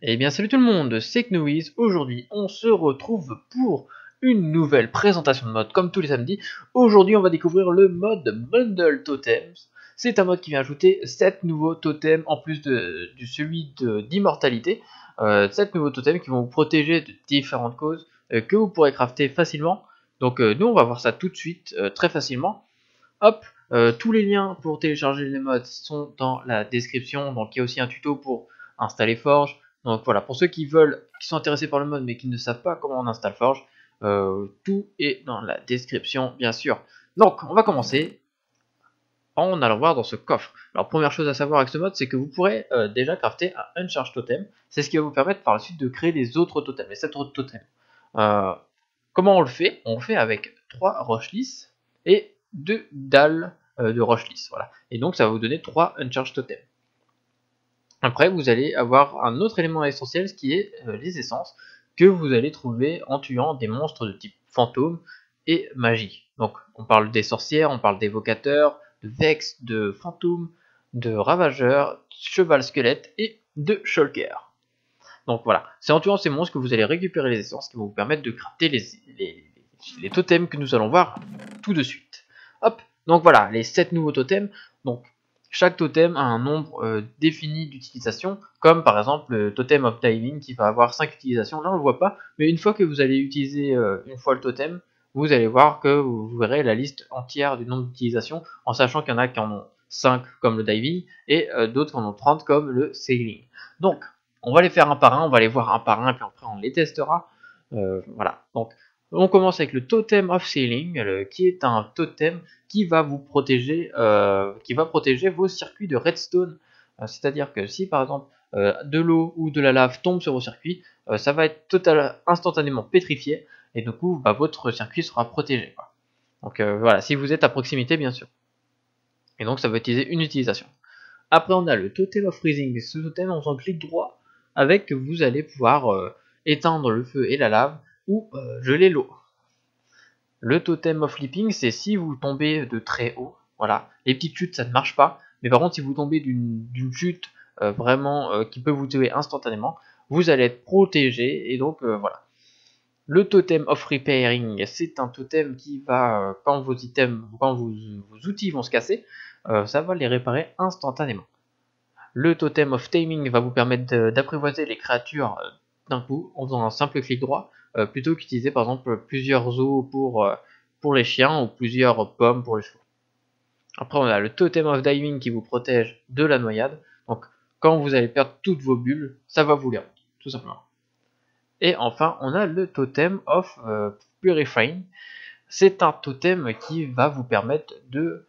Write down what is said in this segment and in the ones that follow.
Eh bien salut tout le monde, c'est Knowiz. Aujourd'hui on se retrouve pour une nouvelle présentation de mode comme tous les samedis. Aujourd'hui on va découvrir le mode Bundle Totems. C'est un mode qui vient ajouter 7 nouveaux totems en plus de celui d'immortalité. 7 nouveaux totems qui vont vous protéger de différentes causes que vous pourrez crafter facilement. Donc nous on va voir ça tout de suite très facilement. Hop, tous les liens pour télécharger les mods sont dans la description. Donc il y a aussi un tuto pour installer Forge. Donc voilà, pour ceux qui sont intéressés par le mode mais qui ne savent pas comment on installe Forge, tout est dans la description bien sûr. Donc on va commencer en allant voir dans ce coffre. Alors première chose à savoir avec ce mode, c'est que vous pourrez déjà crafter un Uncharge Totem. C'est ce qui va vous permettre par la suite de créer les autres totems, les 7 autres totems. Comment on le fait? On le fait avec 3 roches lisses et 2 dalles de roches lisses. Voilà. Et donc ça va vous donner 3 Uncharge Totems. Après, vous allez avoir un autre élément essentiel, ce qui est les essences que vous allez trouver en tuant des monstres de type fantôme et magie. Donc, on parle des sorcières, on parle d'évocateurs, de vex, de fantômes, de ravageurs, cheval squelette et de shulker. Donc voilà, c'est en tuant ces monstres que vous allez récupérer les essences qui vont vous permettre de crafter les totems que nous allons voir tout de suite. Hop, donc voilà, les 7 nouveaux totems. Donc, chaque totem a un nombre défini d'utilisation, comme par exemple le totem of diving qui va avoir 5 utilisations. Là on ne le voit pas, mais une fois que vous allez utiliser une fois le totem, vous allez voir que vous verrez la liste entière du nombre d'utilisations, en sachant qu'il y en a qui en ont 5 comme le diving, et d'autres qui en ont 30 comme le sailing. Donc, on va les faire un par un, on va les voir un par un, puis après on les testera. Voilà, donc on commence avec le totem of sailing, qui est un totem qui va vous protéger, qui va protéger vos circuits de redstone. C'est-à-dire que si par exemple de l'eau ou de la lave tombe sur vos circuits, ça va être instantanément pétrifié et du coup bah, votre circuit sera protégé. Quoi. Donc voilà, si vous êtes à proximité bien sûr. Et donc ça va utiliser une utilisation. Après on a le totem of freezing. Ce totem en faisant clic droit avec vous allez pouvoir éteindre le feu et la lave ou geler l'eau. Le totem of leaping, c'est si vous tombez de très haut, voilà, les petites chutes ça ne marche pas, mais par contre si vous tombez d'une chute vraiment qui peut vous tuer instantanément, vous allez être protégé et donc voilà. Le totem of repairing, c'est un totem qui va, quand vos outils vont se casser, ça va les réparer instantanément. Le totem of taming va vous permettre d'apprivoiser les créatures d'un coup en faisant un simple clic droit, plutôt qu'utiliser par exemple plusieurs os pour les chiens ou plusieurs pommes pour les chevaux. Après on a le totem of diving qui vous protège de la noyade, donc quand vous allez perdre toutes vos bulles, ça va vous les rendre, tout simplement. Et enfin on a le totem of purifying, c'est un totem qui va vous permettre de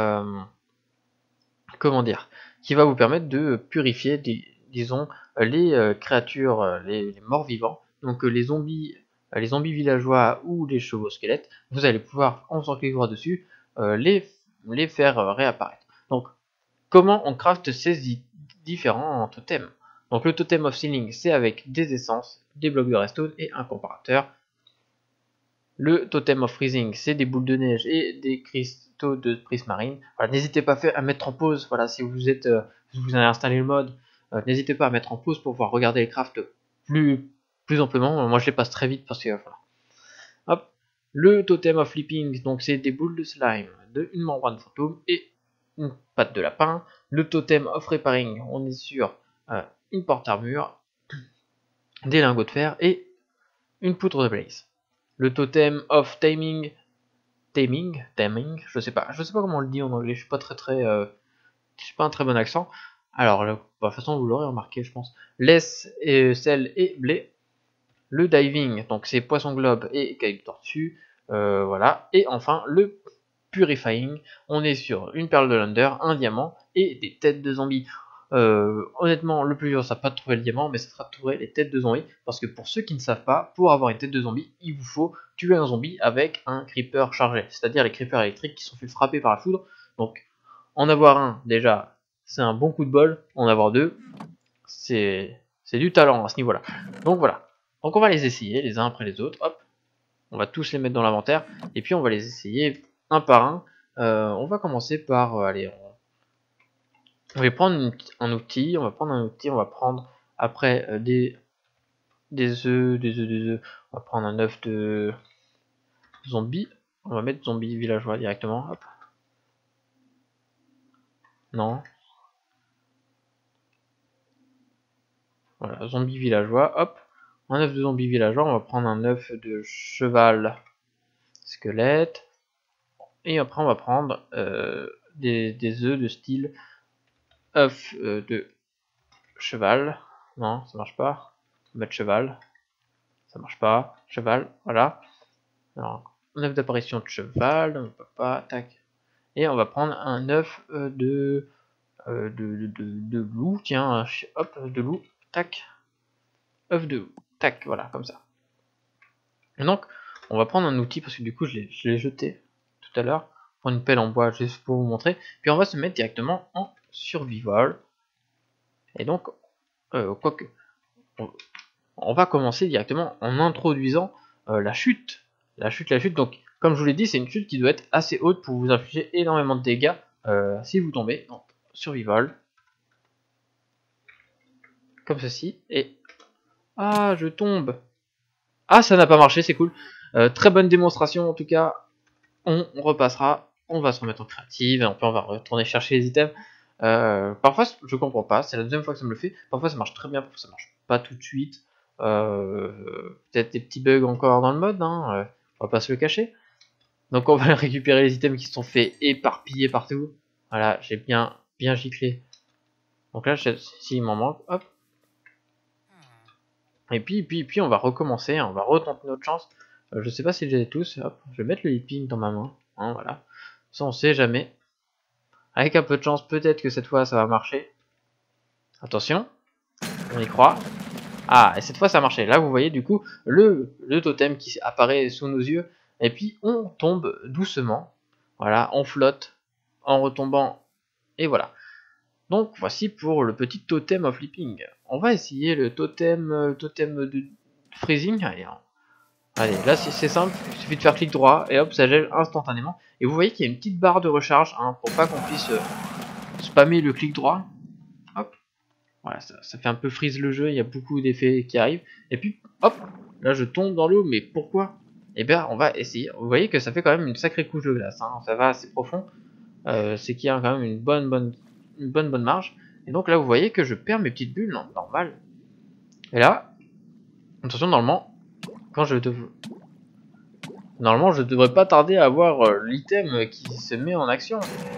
qui va vous permettre de purifier, disons, les créatures, les morts vivants, donc les zombies villageois ou les chevaux squelettes, vous allez pouvoir, en faisant clic droit dessus, les faire réapparaître. Donc, comment on craft ces différents totems? Donc, le totem of sealing, c'est avec des essences, des blocs de redstone et un comparateur. Le totem of freezing, c'est des boules de neige et des cristaux de prismarine. Voilà, n'hésitez pas à mettre en pause. Voilà, si vous avez installé le mode, n'hésitez pas à mettre en pause pour pouvoir regarder les crafts plus amplement. Moi, je les passe très vite parce que voilà. Hop. Le totem of leaping, donc c'est des boules de slime, une membrane fantôme et une patte de lapin. Le totem of repairing, on est sur une porte-armure, des lingots de fer et une poutre de blaze. Le totem of taming, je sais pas comment on le dit en anglais, je suis pas j'ai pas un très bon accent. Alors, de toute façon, vous l'aurez remarqué, je pense. Laisse, sel et blé. Le diving, donc c'est poisson globe et caille de tortue, voilà. Et enfin, le purifying, on est sur une perle de Lunder, un diamant et des têtes de zombies. Honnêtement, le plus dur, ça pas de trouver le diamant, mais ça sera de trouver les têtes de zombies. Parce que pour ceux qui ne savent pas, pour avoir une tête de zombie, il vous faut tuer un zombie avec un creeper chargé. C'est-à-dire les creepers électriques qui sont fait frapper par la foudre. Donc, en avoir un, déjà, c'est un bon coup de bol. En avoir deux, c'est du talent à ce niveau-là. Donc voilà. Donc on va les essayer les uns après les autres. Hop. On va tous les mettre dans l'inventaire. Et puis on va les essayer un par un. On va commencer par... allez, on va prendre un outil, on va prendre Après, des œufs. On va prendre un œuf de zombie. On va mettre zombie villageois directement. Hop. Non. Voilà, zombie villageois. Hop. Un œuf de zombie villageois. On va prendre un œuf de cheval squelette. Et après, on va prendre des œufs de style œuf de cheval. Non, ça marche pas. On va mettre cheval. Ça marche pas. Cheval, voilà. Alors, un œuf d'apparition de cheval. On peut pas. Tac. Et on va prendre un œuf de loup. Tiens, hop, de loup. Tac. Œuf de loup. Tac, voilà, comme ça. Et donc, on va prendre un outil parce que du coup, je l'ai jeté tout à l'heure. Prendre une pelle en bois juste pour vous montrer. Puis on va se mettre directement en survival. Et donc, quoique, on va commencer directement en introduisant la chute. La chute. Donc, comme je vous l'ai dit, c'est une chute qui doit être assez haute pour vous infliger énormément de dégâts si vous tombez. Donc, survival. Comme ceci. Et... ah, je tombe. Ah, ça n'a pas marché, c'est cool. Très bonne démonstration en tout cas. On repassera. On va se remettre en créative. Et on va retourner chercher les items. Parfois, je comprends pas. C'est la deuxième fois que ça me le fait. Parfois, ça marche très bien. Parfois, ça marche pas tout de suite. Peut-être des petits bugs encore dans le mode. Hein, on va pas se le cacher. Donc, on va récupérer les items qui se sont fait éparpiller partout. Voilà, j'ai bien giclé. Donc là, s'il m'en manque, hop. Et puis on va recommencer, on va retenter notre chance. Je sais pas si j'ai tous, hop, je vais mettre le leaping dans ma main, hein, voilà. Ça on sait jamais. Avec un peu de chance, peut-être que cette fois ça va marcher. Attention, on y croit. Ah, et cette fois ça a marché. Là vous voyez du coup le totem qui apparaît sous nos yeux. Et puis on tombe doucement. Voilà, on flotte en retombant. Et voilà. Donc voici pour le petit totem of leaping. On va essayer le totem de freezing. Allez, là c'est simple, il suffit de faire clic droit et hop, ça gèle instantanément. Et vous voyez qu'il y a une petite barre de recharge hein, pour pas qu'on puisse spammer le clic droit. Hop, voilà, ça fait un peu freeze le jeu, il y a beaucoup d'effets qui arrivent. Et puis hop, là je tombe dans l'eau, mais pourquoi? Eh bien on va essayer. Vous voyez que ça fait quand même une sacrée couche de glace, hein, ça va assez profond. C'est qu'il y a quand même une bonne marge. Et donc là vous voyez que je perds mes petites bulles, non, normal. Et là, attention, normalement je devrais pas tarder à avoir l'item qui se met en action.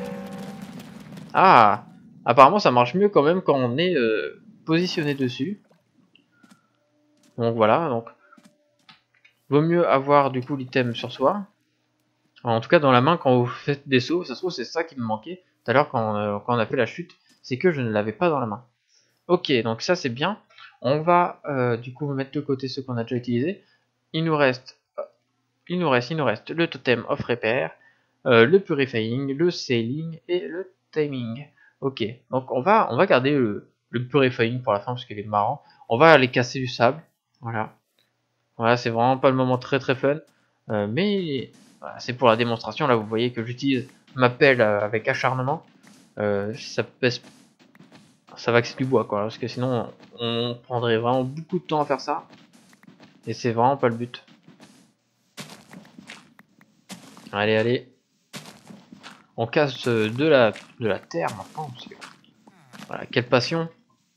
Ah, apparemment ça marche mieux quand même quand on est positionné dessus. Donc voilà, donc vaut mieux avoir du coup l'item sur soi. En tout cas dans la main quand vous faites des sauts, ça se trouve c'est ça qui me manquait tout à l'heure quand on a fait la chute, c'est que je ne l'avais pas dans la main. Ok, donc ça c'est bien. On va du coup mettre de côté ce qu'on a déjà utilisé. Il nous reste le totem of repair, le purifying, le sailing et le timing. Ok, donc on va garder le purifying pour la fin parce qu'il est marrant. On va aller casser du sable. Voilà, c'est vraiment pas le moment très fun, mais voilà, c'est pour la démonstration. Là, vous voyez que j'utilise ma pelle avec acharnement. Ça pèse, ça va que c'est du bois quoi, parce que sinon on prendrait vraiment beaucoup de temps à faire ça, et c'est vraiment pas le but. Allez. On casse de la terre maintenant. Parce que... voilà, quelle passion.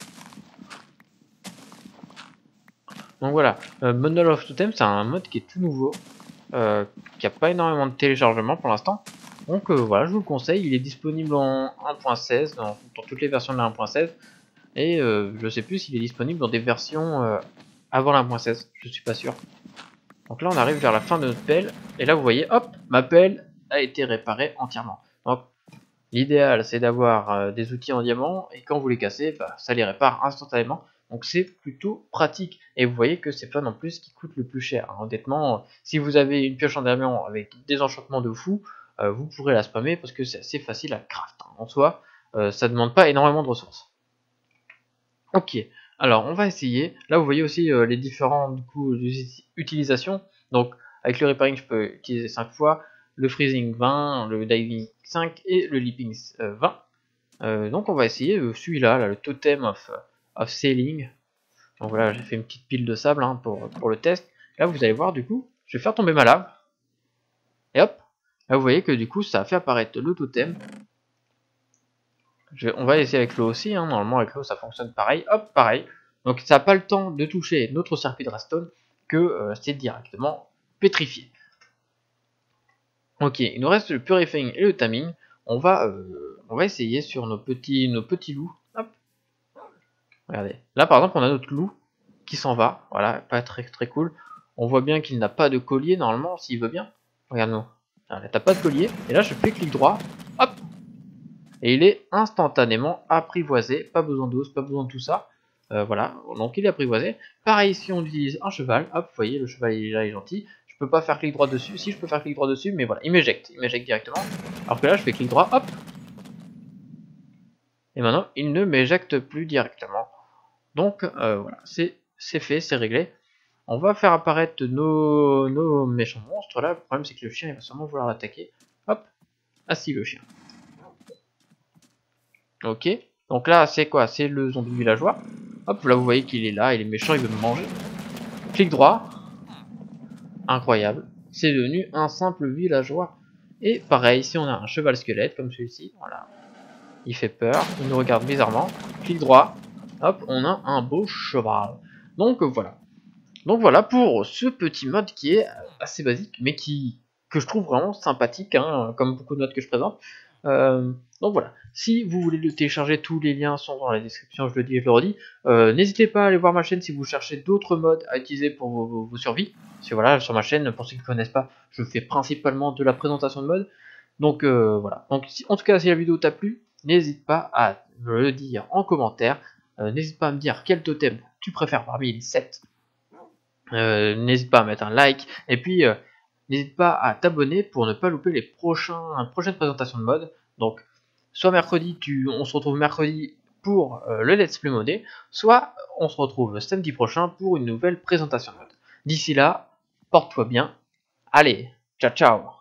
Donc voilà, Bundle of Totem, c'est un mode qui est tout nouveau. Qui a pas énormément de téléchargement pour l'instant. Donc voilà, je vous le conseille. Il est disponible en 1.16, dans toutes les versions de la 1.16. Et je sais plus s'il est disponible dans des versions avant la 1.16. Je suis pas sûr. Donc là, on arrive vers la fin de notre pelle. Et là, vous voyez, hop, ma pelle a été réparée entièrement. Donc l'idéal, c'est d'avoir des outils en diamant, et quand vous les cassez, bah, ça les répare instantanément. Donc c'est plutôt pratique. Et vous voyez que c'est pas non plus ce qui coûte le plus cher. Honnêtement, si vous avez une pioche en diamant avec des enchantements de fou, vous pourrez la spammer parce que c'est assez facile à craft. Hein. En soi, ça demande pas énormément de ressources. Ok, alors on va essayer. Là, vous voyez aussi les différentes utilisations. Donc avec le repairing, je peux utiliser 5 fois. Le freezing 20, le diving 5 et le leaping 20. Donc on va essayer celui-là, là, le totem of sailing. Donc voilà, j'ai fait une petite pile de sable hein, pour le test. Là, vous allez voir, du coup, je vais faire tomber ma lave. Et hop, là, vous voyez que du coup, ça a fait apparaître le totem. On va essayer avec l'eau aussi, hein. Normalement, avec l'eau, ça fonctionne pareil. Hop, pareil. Donc, ça n'a pas le temps de toucher notre circuit de redstone que c'est directement pétrifié. Ok, il nous reste le purifying et le taming. On va essayer sur nos petits loups. Hop. Regardez. Là, par exemple, on a notre loup qui s'en va. Voilà, pas très cool. On voit bien qu'il n'a pas de collier normalement, s'il veut bien. Regarde-nous. T'as pas de collier. Et là, je fais clic droit. Hop. Et il est instantanément apprivoisé. Pas besoin d'os, pas besoin de tout ça. Voilà, donc il est apprivoisé. Pareil, si on utilise un cheval. Hop, vous voyez, le cheval il est là, il est gentil. Je peux pas faire clic droit dessus. Si, je peux faire clic droit dessus, mais voilà, il m'éjecte directement. Alors que là, je fais clic droit. Hop. Et maintenant, il ne m'éjecte plus directement. Donc voilà, c'est fait, c'est réglé. On va faire apparaître nos méchants monstres là. Le problème c'est que le chien il va sûrement vouloir l'attaquer. Hop, assis le chien. Ok, donc là c'est quoi? C'est le zombie villageois. Hop, là vous voyez qu'il est là, il est méchant, il veut me manger. Clic droit. Incroyable. C'est devenu un simple villageois. Et pareil, si on a un cheval squelette comme celui-ci, voilà. Il fait peur, il nous regarde bizarrement. Clic droit. Hop, on a un beau cheval. Donc voilà. Donc voilà pour ce petit mode qui est assez basique, mais que je trouve vraiment sympathique, hein, comme beaucoup de modes que je présente. Donc voilà, si vous voulez le télécharger, tous les liens sont dans la description, je le dis et je le redis. N'hésitez pas à aller voir ma chaîne si vous cherchez d'autres modes à utiliser pour vos survies. Parce que voilà, sur ma chaîne, pour ceux qui ne connaissent pas, je fais principalement de la présentation de mode. Donc voilà, donc, en tout cas si la vidéo t'a plu, n'hésite pas à me le dire en commentaire. N'hésite pas à me dire quel totem tu préfères parmi les 7. N'hésite pas à mettre un like et puis n'hésite pas à t'abonner pour ne pas louper les prochaines présentations de mode. Donc soit mercredi, on se retrouve mercredi pour le Let's Play modé, soit on se retrouve samedi prochain pour une nouvelle présentation de mode. D'ici là, porte-toi bien. Allez, ciao ciao.